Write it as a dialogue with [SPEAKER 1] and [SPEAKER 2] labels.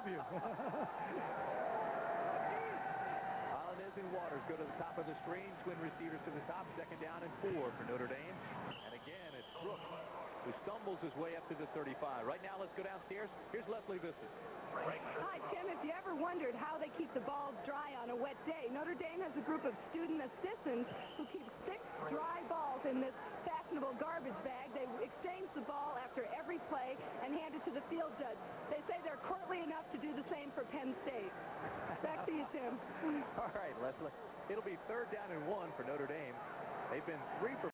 [SPEAKER 1] you.
[SPEAKER 2] Islandez and Waters go to the top of the screen. Twin receivers to the top. 2nd down and 4 for Notre Dame. And again, it's Crook who stumbles his way up to the 35. Right now, let's go downstairs. Here's Lesley Visser.
[SPEAKER 3] Hi, Tim. If you ever wondered how they keep the balls dry on a wet day, Notre Dame has a group of student assistants who keep 6 dry balls in this fashionable garbage bag. They exchange the ball after every play and hand it to the field judge. They say they're courtly enough to do the same for Penn State. Back to you, Tim.
[SPEAKER 2] All right, Lesley. It'll be 3rd down and 1 for Notre Dame. They've been 3 for